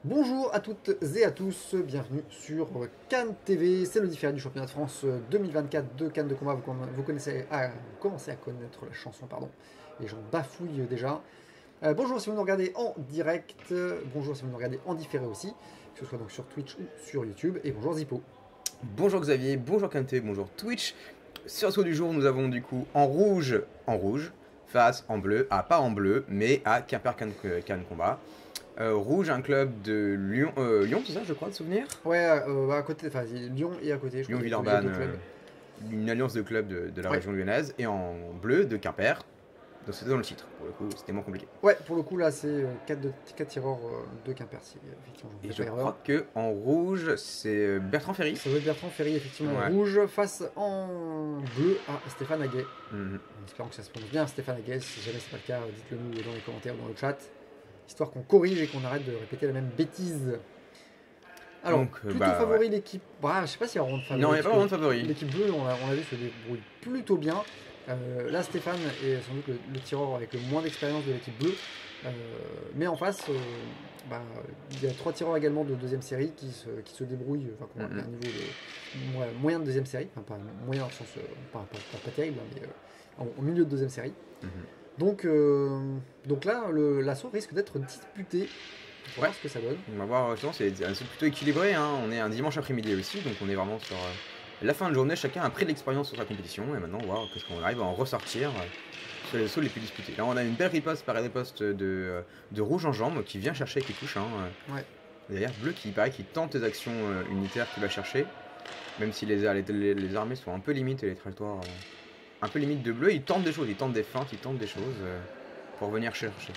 Bonjour à toutes et à tous, bienvenue sur Cannes TV, c'est le différé du championnat de France 2024 de Cannes de combat, vous commencez à connaître la chanson, pardon, et j'en bafouille déjà. Bonjour si vous nous regardez en direct, bonjour si vous nous regardez en différé aussi, que ce soit donc sur Twitch ou sur YouTube, et bonjour Zippo. Bonjour Xavier, bonjour Kante, bonjour Twitch. Sur le saut du jour, nous avons du coup en rouge, face en bleu, pas en bleu, mais à Quimper Cannes Combat. Rouge, un club de Lyon, Lyon c'est ça je crois de souvenir. Ouais, à côté, enfin Lyon et à côté, je crois. Lyon-Villeurbanne, une alliance de clubs de la région lyonnaise, et en bleu de Quimper. Donc c'était dans le titre, pour le coup c'était moins compliqué. Ouais, pour le coup là c'est 4 tireurs de Quimper, si effectivement Et je crois que en rouge c'est Bertrand Ferry. Ça doit être Bertrand Ferry, effectivement, Ouais. rouge, face en bleu à Stéphane Haguet. Mhm. En espérant que ça se prononce bien, Stéphane Haguet. Si jamais c'est pas le cas, dites-le nous dans les commentaires ou dans le chat, histoire qu'on corrige et qu'on arrête de répéter la même bêtise. Alors, Donc, plutôt favori l'équipe. Bah, je sais pas s'il y a vraiment de favori. Non, il n'y a pas vraiment de favori. L'équipe bleue, on a vu, se débrouille plutôt bien. Là, Stéphane est sans doute le tireur avec le moins d'expérience de l'équipe bleue. Mais en face, il y a 3 tireurs également de deuxième série qui se débrouillent, enfin, qui ont un niveau de moyen de deuxième série, enfin, pas moyen dans le sens, pas terrible, hein, mais au milieu de deuxième série. Donc là, l'assaut risque d'être disputé. On va voir ce que ça donne. On va voir, justement, c'est plutôt équilibré, hein. On est un dimanche après-midi aussi, donc on est vraiment sur la fin de journée, chacun a pris de l'expérience sur sa compétition, et maintenant on va voir qu'est-ce qu'on arrive à en ressortir sur les sauts les plus disputés. Là on a une belle riposte par riposte de rouge en jambe qui vient chercher, qui touche. Ouais. Derrière bleu qui paraît qui tente des actions unitaires qu'il va chercher, même si les armées sont un peu limites et les trajectoires un peu limites de bleu, il tente des choses, il tente des feintes, il tente des choses pour venir chercher.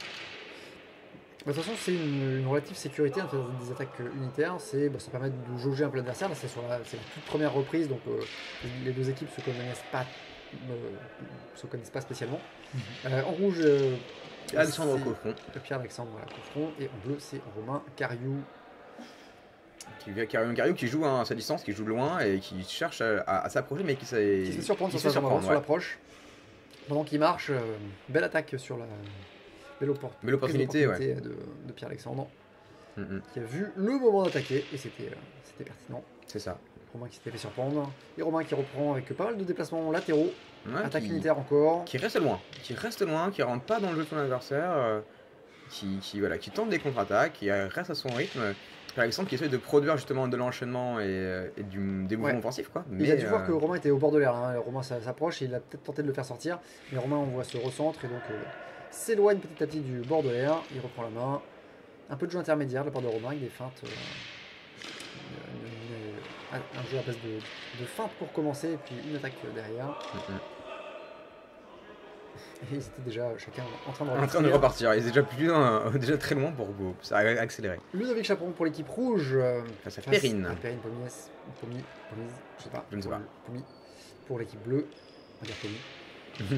De toute façon, c'est une relative sécurité en fait, des attaques unitaires. Ça permet de jauger un peu l'adversaire. Là, c'est la toute première reprise, donc les deux équipes se connaissent pas spécialement. En rouge, Alexandre Coffron. Pierre-Alexandre Coffron, et en bleu, c'est Romain Cariou. Cariou qui joue à sa distance, qui joue de loin et qui cherche à s'approcher, mais qui se fait surprendre sur l'approche. Pendant qu'il marche, belle attaque sur la. Belle opportunité de Pierre-Alexandre, qui a vu le moment d'attaquer, et c'était pertinent. C'est ça. Romain qui s'était fait surprendre, et Romain qui reprend avec pas mal de déplacements latéraux, attaque unitaire encore. Qui reste loin, qui rentre pas dans le jeu de son adversaire, qui tente des contre-attaques, qui reste à son rythme. Pierre-Alexandre qui essaie de produire justement de l'enchaînement et des mouvements offensifs, quoi. Mais il a dû voir que Romain était au bord de l'air, hein. Romain s'approche et il a peut-être tenté de le faire sortir, mais Romain on voit se recentre et donc s'éloigne petit à petit du bord de l'air, il reprend la main. Un peu de jeu intermédiaire de la part de Romain, avec des feintes. Un jeu à base de feintes pour commencer, et puis une attaque derrière. Et ils étaient déjà chacun en train de repartir. Ils étaient déjà très loin pour ça a accéléré. Ludovic Chaperon pour l'équipe rouge. Face à Perrine. Perrine Pomies, je sais pas. Je ne sais pas. Pomies pour l'équipe bleue. On va dire Pomies.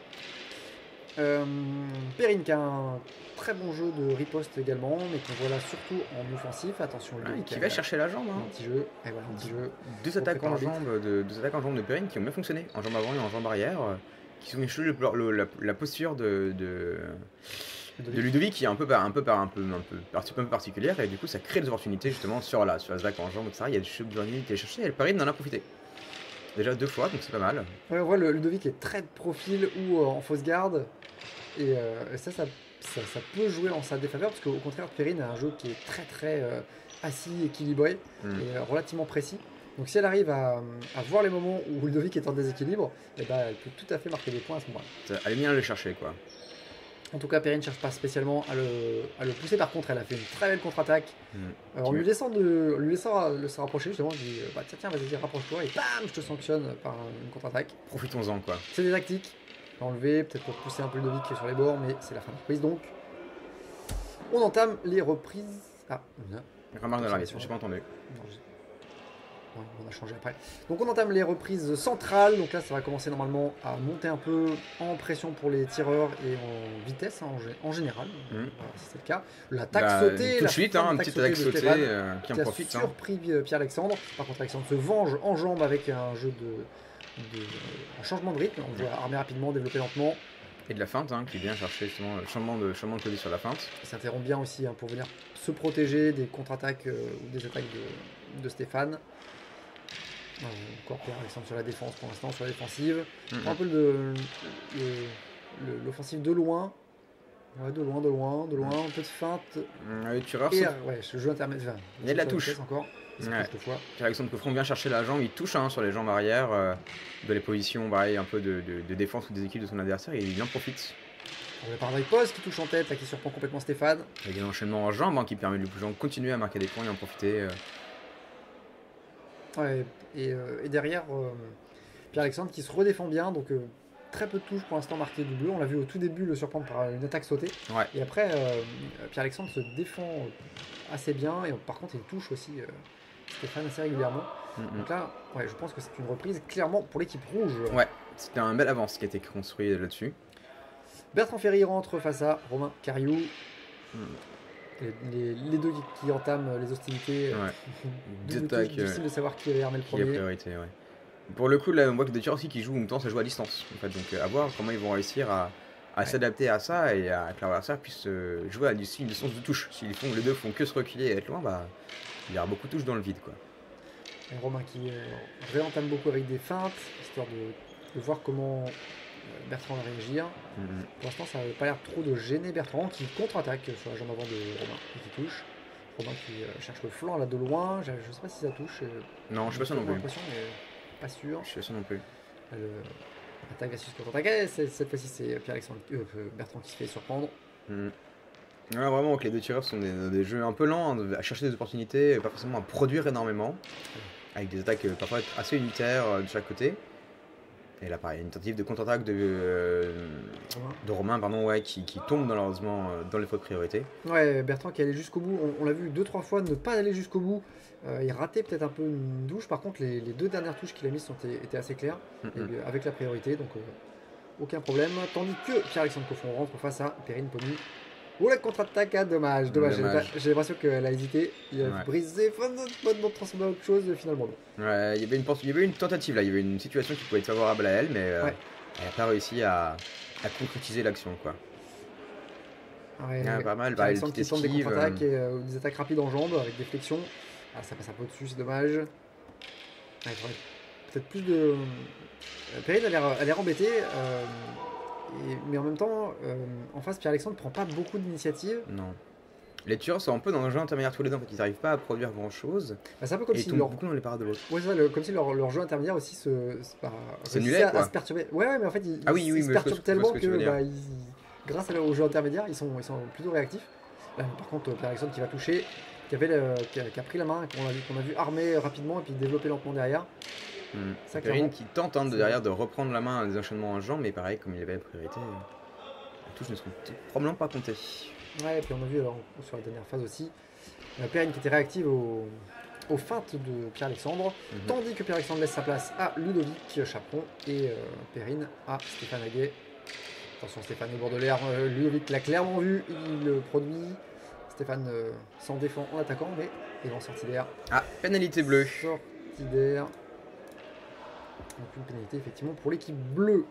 Perrine qui a un très bon jeu de riposte également, mais qu'on voit là surtout en offensif. Attention, lui qui va chercher la jambe. Un petit jeu. Et voilà, un petit jeu. Deux attaques en jambe de Perrine qui ont bien fonctionné, en jambe avant et en jambe arrière, qui ont changé la posture de Ludovic qui est un peu particulière, et du coup ça crée des opportunités justement sur la attaque en jambe, etc. Il y a des choses qui est cherché et le Perrine en a profité. Déjà 2 fois, donc c'est pas mal. Ouais, on voit le Ludovic est très de profil ou en fausse garde. Et ça peut jouer en sa défaveur, parce qu'au contraire, Perrine a un jeu qui est très assis, équilibré et relativement précis. Donc si elle arrive à voir les moments où Ludovic est en déséquilibre, elle peut tout à fait marquer des points à ce moment-là. Elle est bien à le chercher, quoi. En tout cas, Perrine ne cherche pas spécialement à le pousser. Par contre, elle a fait une très belle contre-attaque. En lui laissant se rapprocher, justement, je dis tiens, vas-y, rapproche-toi, et bam, je te sanctionne par une contre-attaque. Profitons-en, quoi. C'est des tactiques. Enlever, peut-être pour pousser un peu Ludovic sur les bords, mais c'est la fin de reprise, donc on entame les reprises. Remarque de l'arrière, j'ai pas entendu. On a changé après. Donc on entame les reprises centrales. Donc là, ça va commencer normalement à monter un peu en pression pour les tireurs et en vitesse en général. Voilà, si c'est le cas. L'attaque sautée. Tout de suite, une petite attaque sautée qui en profite. Qui a surpris Pierre-Alexandre. Par contre, Alexandre se venge en jambes avec un jeu un changement de rythme. On doit armer rapidement, développer lentement. Et de la feinte, hein, qui vient chercher justement le changement de côté sur la feinte. Il s'interrompt bien aussi hein, pour venir se protéger des contre-attaques ou des attaques de Stéphane. Encore Pierre-Alexandre sur la défense pour l'instant, sur la défensive. Un peu l'offensive de loin. Ouais, de loin, un peu de feinte. Et ouais, ce jeu intermédiaire. Il y a de la touche. Encore. Ouais. Pierre-Alexandre Coffron vient chercher la jambe, il touche hein, sur les jambes arrière, de les positions pareil, un peu de défense ou des équipes de son adversaire, et il en profite. On a par poste qui touche en tête, là, qui surprend complètement Stéphane. Il y a un enchaînement en jambes hein, qui permet de continuer à marquer des points et en profiter. Ouais, et derrière, Pierre-Alexandre qui se redéfend bien, donc très peu de touches pour l'instant marquées du bleu. On l'a vu au tout début le surprendre par une attaque sautée. Ouais. Et après, Pierre-Alexandre se défend assez bien, et par contre il touche aussi Stéphane assez régulièrement. Donc là, ouais, je pense que c'est une reprise clairement pour l'équipe rouge. Ouais, c'était un bel avance qui a été construit là-dessus. Bertrand Ferry rentre face à Romain Cariou. Les deux qui entament les hostilités. Ouais. Difficile de savoir qui avait armé le premier. Qui a priorité, ouais. Pour le coup, là, on voit que des tireurs aussi qui jouent en même temps, ça joue à distance. En fait. Donc à voir comment ils vont réussir à s'adapter à ça et à que l'adversaire puisse jouer à une distance de touche. Si les deux font que se reculer et être loin, bah, il y aura beaucoup de touches dans le vide. Quoi. Et Romain qui réentame beaucoup avec des feintes, histoire de voir comment Bertrand va réagir. Pour l'instant, ça n'avait pas l'air trop de gêner Bertrand qui contre-attaque sur la jambe avant de Romain et qui touche. Romain qui cherche le flanc là de loin. Je sais pas si ça touche. Non, je suis pas sûr non plus. Mais pas sûr. Je suis pas sûr non plus. Attaque versus contre-attaque. Cette fois-ci, c'est Pierre-Alexandre Bertrand qui se fait surprendre. Ouais, vraiment que les deux tireurs sont des jeux un peu lents à chercher des opportunités, pas forcément à produire énormément, avec des attaques parfois assez unitaires de chaque côté. Et là pareil, une tentative de contre-attaque de Romain qui tombe malheureusement dans les fautes de priorité. Ouais, Bertrand qui allait jusqu'au bout, on l'a vu 2-3 fois ne pas aller jusqu'au bout. Il ratait peut-être un peu une touche, par contre les deux dernières touches qu'il a mises étaient assez claires, avec la priorité, donc aucun problème. Tandis que Pierre-Alexandre Coffron rentre face à Perrine Pommy. Oh la contre-attaque, dommage. J'ai l'impression qu'elle a hésité, il a brisé, de transformer à autre chose finalement. Ouais, il y avait une tentative là, il y avait une situation qui pouvait être favorable à elle, mais elle n'a pas réussi à concrétiser l'action quoi. Ouais, pas mal, Pierre-Alexandre qui tente des contre-attaques et des attaques rapides en jambes avec des flexions. Ah, ça passe un peu au-dessus, c'est dommage. Peut-être plus de... Perrine a l'air embêtée. Mais en même temps, en face, Pierre-Alexandre ne prend pas beaucoup d'initiative. Non. Les tueurs sont un peu dans un jeu intermédiaire tous les deux, en fait, ils n'arrivent pas à produire grand chose. Bah, c'est un peu comme si ils tombent beaucoup dans les parades de l'autre. Ouais, c'est ça, comme si leur jeu intermédiaire aussi s'annulait à se perturber. Ouais, mais en fait, ils se perturbent tellement que grâce au jeu intermédiaire, ils sont plutôt réactifs. Là, par contre, Pierre-Alexandre qui va toucher, qui a pris la main, qu'on a vu armer rapidement et puis développer lentement derrière. Perrine qui tente derrière de reprendre la main à des enchaînements en jambes, mais pareil, comme il avait la priorité, les touches ne seront probablement pas comptées. Ouais, et puis on a vu sur la dernière phase aussi, Perrine qui était réactive aux feintes de Pierre-Alexandre, tandis que Pierre-Alexandre laisse sa place à Ludovic Chaperon et Perrine à Stéphane Aguet. Attention, Stéphane au bord de l'air, Ludovic l'a clairement vu, il le produit. Stéphane s'en défend en attaquant, mais il est en sortie d'air. Ah, pénalité bleue. Sortie d'air. Donc une pénalité effectivement pour l'équipe bleue.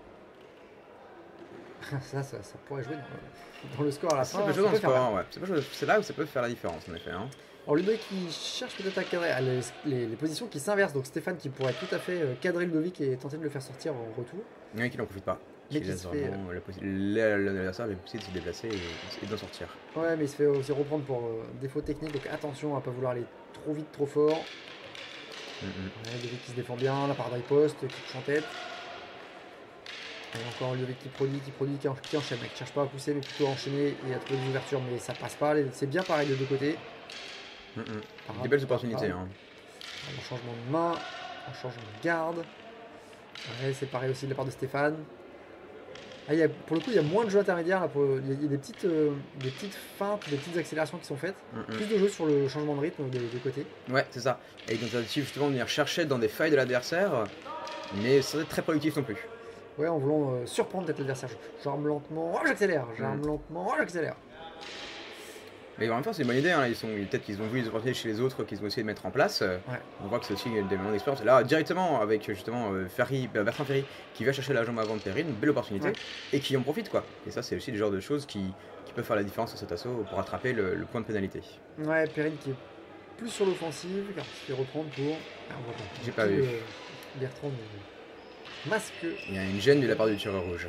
ça pourrait jouer dans le score à la fin. Ça peut jouer dans le score, ouais. C'est là où ça peut faire la différence en effet. Hein. Alors Ludovic qui cherche peut-être à cadrer les positions qui s'inversent. Donc Stéphane qui pourrait tout à fait cadrer Ludovic et tenter de le faire sortir en retour. Oui, qui n'en profite pas. Mais qui se fait... L'adversaire avait possibilité de se déplacer et d'en sortir. Ouais, mais il se fait aussi reprendre pour défaut technique. Donc attention à ne pas vouloir aller trop vite, trop fort. Ouais, Ludovic qui se défend bien, la part d'Ipost qui touche en tête. Et encore Ludovic qui produit, qui enchaîne, qui ne cherche pas à pousser mais plutôt à enchaîner et à trouver des ouvertures, mais ça passe pas, c'est bien pareil des deux côtés. Des belles opportunités. Hein. Un changement de main, un changement de garde. Ouais, c'est pareil aussi de la part de Stéphane. Ah, pour le coup, il y a moins de jeux intermédiaires. Là, il y a des petites feintes, des petites accélérations qui sont faites. Plus de jeux sur le changement de rythme des côtés. Ouais, c'est ça. Et donc, tentative justement de venir chercher dans des failles de l'adversaire, mais sans être très productif non plus. Ouais, en voulant surprendre peut-être l'adversaire. J'arme lentement, j'accélère. J'arme lentement, j'accélère. Mais en même temps, c'est une bonne idée. Hein. Peut-être qu'ils ont vu les opportunités chez les autres qu'ils ont essayé de mettre en place. Ouais. On voit que c'est aussi des moments d'expérience. Là, directement, avec justement Bertrand Ferry qui va chercher la jambe avant de Perrine, une belle opportunité, Ouais. et qui en profite, quoi. Et ça, c'est aussi le genre de choses qui peuvent faire la différence sur cet assaut pour rattraper le point de pénalité. Ouais, Perrine qui est plus sur l'offensive, car il se fait reprendre pour. Ah, on voit pas. J'ai pas vu. Bertrand masque. Il y a une gêne de la part du tireur rouge.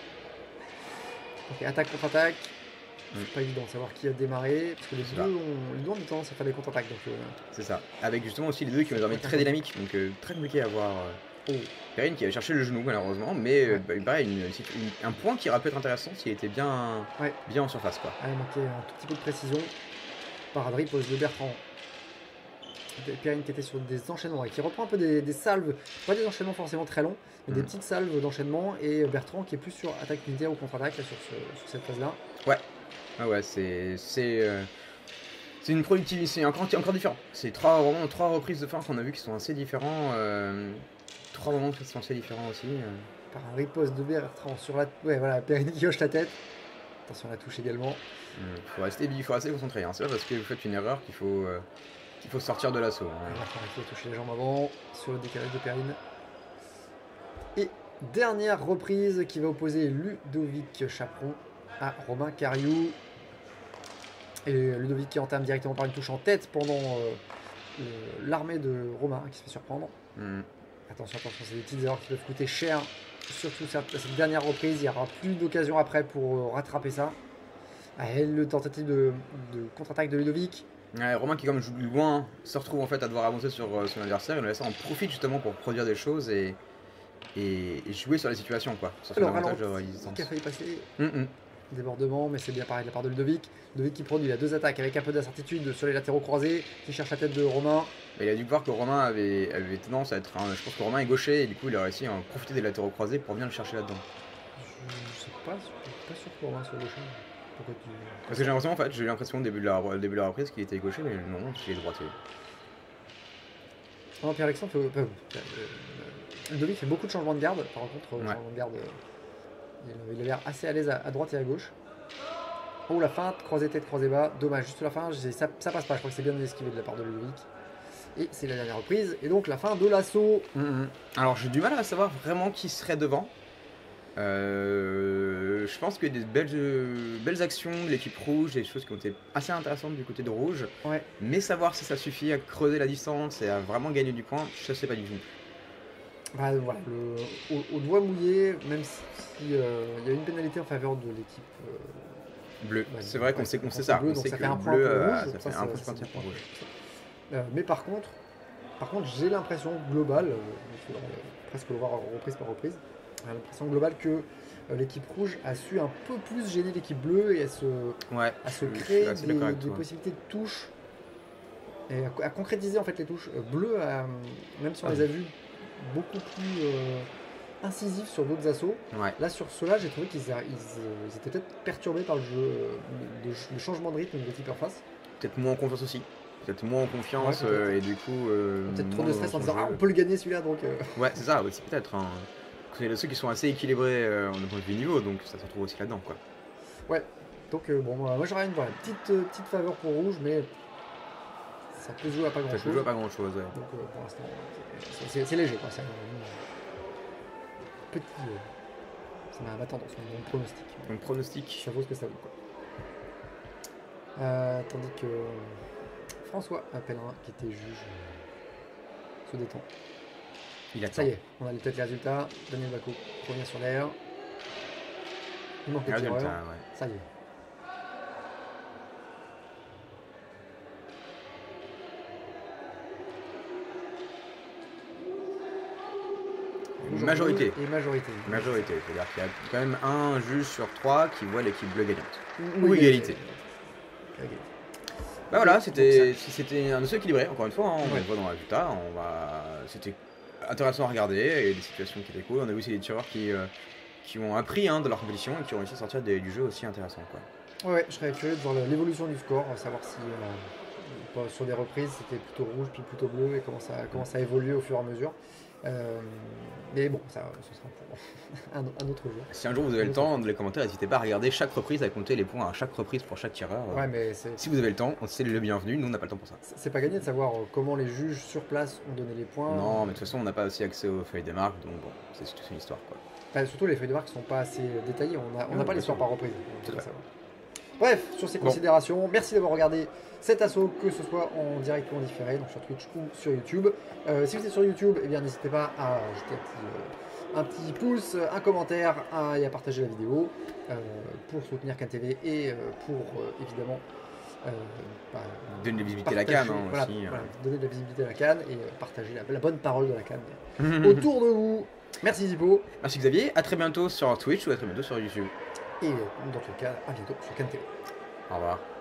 Ok, attaque contre-attaque. C'est pas évident de savoir qui a démarré, parce que les C'est deux ça. ont tendance à faire des contre-attaques. Donc, C'est ça. Avec justement aussi les deux qui ont des armées très dynamiques, donc très compliqué à voir. Perrine qui avait cherché le genou malheureusement, mais Ouais. il paraît un point qui aurait pu être intéressant s'il était bien, Ouais. bien en surface, quoi. Elle a manqué un tout petit peu de précision. Paradri pose de Bertrand. Perrine qui était sur des enchaînements et qui reprend un peu des salves, pas des enchaînements forcément très longs, mais des petites salves d'enchaînement, et Bertrand qui est plus sur attaque unitaire ou contre-attaque là, sur cette phase là. Ouais, c'est une productivité encore différent. C'est vraiment trois reprises de fin qu'on a vu qui sont assez différents. Trois moments qui sont assez différents aussi. Par un riposte de Bertrand sur la. Ouais, voilà, Perrine qui hoche la tête. Attention à la touche également. Faut rester concentré. Hein. C'est pas parce que vous faites une erreur qu'il faut sortir de l'assaut. Hein. Bertrand qui a touché les jambes avant sur le décalage de Perrine. Et dernière reprise qui va opposer Ludovic Chaperon à Romain Cariou. Et Ludovic qui entame directement par une touche en tête pendant l'armée de Romain qui se fait surprendre. Attention, c'est des petites erreurs qui peuvent coûter cher. Surtout cette dernière reprise, il n'y aura plus d'occasion après pour rattraper ça. Et le tentative de contre-attaque de Ludovic. Ouais, Romain qui comme joue loin se retrouve en fait à devoir avancer sur son adversaire. Il en profite justement pour produire des choses et jouer sur les situations, quoi. Sur son avantage de résistance. Qui a failli passer. Débordement, mais c'est bien pareil de la part de Ludovic. Ludovic qui produit, il a deux attaques avec un peu d'incertitude sur les latéraux croisés, qui cherche la tête de Romain. Mais il a dû voir que Romain avait tendance à être je pense que Romain est gaucher et du coup il a réussi à en profiter des latéraux croisés pour bien le chercher là-dedans. Je sais pas sûr que Romain soit gaucher. Pourquoi tu... Parce que j'ai l'impression en fait, j'ai eu l'impression au début de la reprise qu'il était gaucher, mais non, il est droitier. Non, Pierre-Alexandre, Ludovic fait beaucoup de changements de garde. Par contre, changement de garde, il a l'air assez à l'aise à droite et à gauche. Oh, la feinte, croisé tête, croisé bas. Dommage, juste la fin, ça passe pas. Je crois que c'est bien esquivé de la part de Ludovic. Et c'est la dernière reprise. Et donc la fin de l'assaut. Alors j'ai du mal à savoir vraiment qui serait devant. Je pense qu'il y a des belles actions de l'équipe rouge, des choses qui ont été assez intéressantes du côté de rouge. Ouais. Mais savoir si ça suffit à creuser la distance et à vraiment gagner du point, je sais pas du tout. Bah, voilà, au doigt mouillé, même s'il y a une pénalité en faveur de l'équipe bleue. Bah, c'est vrai qu'on sait ça. Bleu, on donc sait ça que fait un le point bleu, pour rouge. ça fait un point supplémentaire pour rouge. Mais par contre, j'ai l'impression globale, il faudra presque le voir reprise par reprise, j'ai l'impression globale que l'équipe rouge a su un peu plus gêner l'équipe bleue et à se créer des possibilités de touches et à concrétiser en fait les touches. Bleu, même si on les a vus beaucoup plus incisifs sur d'autres assauts, là sur ceux-là j'ai trouvé qu'ils étaient peut-être perturbés par le jeu, le changement de rythme de l'équipe en face. Peut-être moins en confiance aussi. Peut-être moins en confiance et du coup. Peut-être trop de stress en disant on peut le gagner celui-là donc. Ouais, c'est ça, aussi peut-être. Hein. C'est ceux qui sont assez équilibrés en point de vue niveau, donc ça se retrouve aussi là-dedans, quoi. Ouais, donc moi j'aurais une petite faveur pour rouge, mais ça peut jouer à pas grand-chose. Ça peut jouer à pas grand-chose, ouais. Donc pour l'instant, c'est léger, quoi. C'est un petit. Ça m'a tendance, mon pronostic. Donc pronostic. Ça vaut ce que ça vaut, quoi. Tandis que François Pellerin, qui était juge, se détend. Il attend. Ça y est, on a peut-être les résultats. Daniel Bacco revient sur l'air. Il manque le tireur. Ouais. Ça y est. Majorité. Et majorité. C'est-à-dire qu'il y a quand même un juge sur 3 qui voit l'équipe bleue gagnante. Ou égalité. Bah voilà, c'était un dossier équilibré, encore une fois, hein, on le voit dans le résultat, c'était intéressant à regarder, et des situations qui étaient cool, on a vu aussi des tireurs qui ont appris de leur compétition et qui ont réussi à sortir du jeu aussi intéressant, quoi. Ouais, je serais curieux de voir l'évolution du score, savoir si sur des reprises c'était plutôt rouge puis plutôt bleu et comment ça a évolué au fur et à mesure. Mais bon, ça, ce sera pour un autre jour. Si un jour vous avez le temps, dans les commentaires, n'hésitez pas à regarder chaque reprise, à compter les points à chaque reprise pour chaque tireur. Ouais, mais si vous avez le temps, c'est le bienvenu, nous on n'a pas le temps pour ça. C'est pas gagné de savoir comment les juges sur place ont donné les points. Non, mais de toute façon, on n'a pas aussi accès aux feuilles des marques, donc bon, c'est une histoire quoi. Bah, surtout les feuilles de marque sont pas assez détaillées, on n'a pas l'histoire par reprise. Bref, sur ces considérations, merci d'avoir regardé cet assaut, que ce soit en direct ou en différé, donc sur Twitch ou sur YouTube. Si vous êtes sur YouTube, eh bien n'hésitez pas à jeter un petit pouce, un commentaire et à partager la vidéo pour soutenir CanTV et pour évidemment donner de la visibilité à la CAN voilà, aussi. Voilà, donner de la visibilité à la CAN et partager la bonne parole de la CAN autour de vous. Merci Zippo. Merci Xavier, à très bientôt sur Twitch ou à très bientôt sur YouTube. Et dans tous les cas, à bientôt sur CanTV. Au revoir.